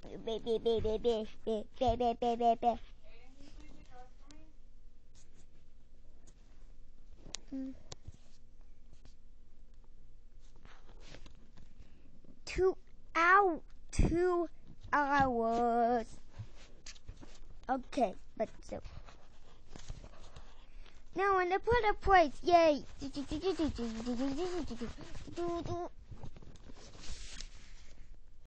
2 hours. Okay, but so now I'm gonna put a price. Yay!